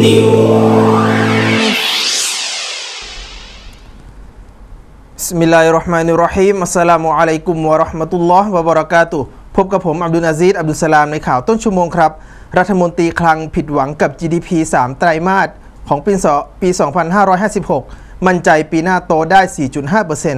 บิสมิลลาฮิรเราะห์มานิรเราะฮีมอัสสลามุอะลัยกุมวะเราะห์มะตุลลอฮ์วะบะเราะกาตุฮ์พบกับผมอับดุลอาซีซอับดุลสลามในข่าวต้นชั่วโมงครับรัฐมนตรีคลังผิดหวังกับ GDP 3 ไตรมาสของปี 2556 มั่นใจปีหน้าโตได้ 4.5%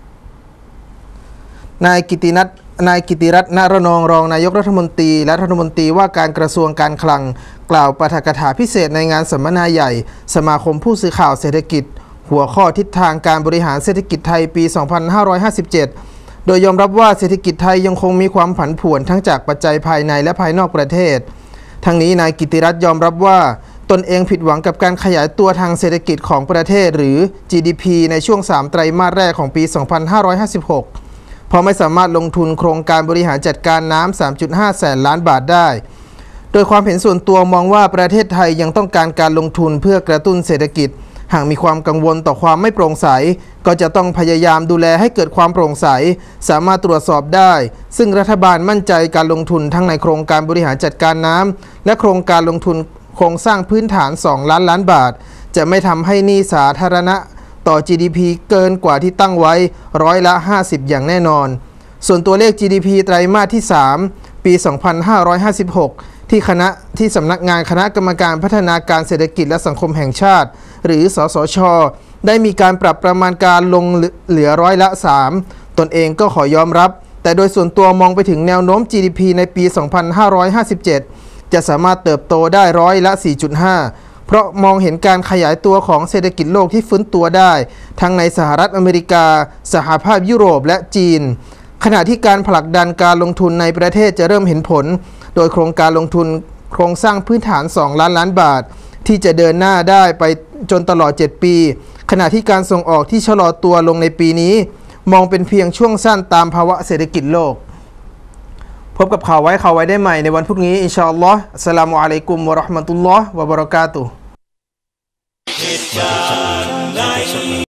นายกิติรัตน์ ณ ระนองรองนายกรัฐมนตรีและรัฐมนตรีว่าการกระทรวงการคลังกล่าวปาฐกถาพิเศษในงานสัมมนาใหญ่สมาคมผู้สื่อข่าวเศรษฐกิจหัวข้อทิศทางการบริหารเศรษฐกิจไทยปี 2557 โดยยอมรับว่าเศรษฐกิจไทยยังคงมีความผันผวนทั้งจากปัจจัยภายในและภายนอกประเทศทั้งนี้นายกิติรัตน์ยอมรับว่าตนเองผิดหวังกับการขยายตัวทางเศรษฐกิจของประเทศหรือ GDP ในช่วง 3 ไตรมาสแรกของปี 2556 เพราะไม่สามารถลงทุนโครงการบริหารจัดการน้ำ 3.5 แสนล้านบาทได้โดยความเห็นส่วนตัวมองว่าประเทศไทยยังต้องการการลงทุนเพื่อกระตุ้นเศรษฐกิจหากมีความกังวลต่อความไม่โปร่งใสก็จะต้องพยายามดูแลให้เกิดความโปร่งใสสามารถตรวจสอบได้ซึ่งรัฐบาลมั่นใจการลงทุนทั้งในโครงการบริหารจัดการน้ำและโครงการลงทุนโครงสร้างพื้นฐาน 2 ล้านล้านบาทจะไม่ทำให้หนี้สาธารณะต่อ GDP เกินกว่าที่ตั้งไว้50%อย่างแน่นอนส่วนตัวเลข GDP ไตรมาสที่ 3 ปี 2556 ที่สำนักงานคณะกรรมการพัฒนาการเศรษฐกิจและสังคมแห่งชาติหรือสสช.ได้มีการปรับประมาณการลงเหลือ3%ตนเองก็ขอยอมรับแต่โดยส่วนตัวมองไปถึงแนวโน้ม GDP ในปี 2557 จะสามารถเติบโตได้4.5%เพราะมองเห็นการขยายตัวของเศรษฐกิจโลกที่ฟื้นตัวได้ทั้งในสหรัฐอเมริกาสหภาพยุโรปและจีนขณะที่การผลักดันการลงทุนในประเทศจะเริ่มเห็นผลโดยโครงการลงทุนโครงสร้างพื้นฐาน 2 ล้านล้านบาทที่จะเดินหน้าได้ไปจนตลอด 7 ปีขณะที่การส่งออกที่ชะลอตัวลงในปีนี้มองเป็นเพียงช่วงสั้นตามภาวะเศรษฐกิจโลกพบกับข่าวไว้ได้ใหม่ในวันพรุ่งนี้อินชาอัลลอฮ์อัสสลามุอะลัยกุมวะเราะห์มะตุลลอฮ์วะบะเราะกาตุฮ์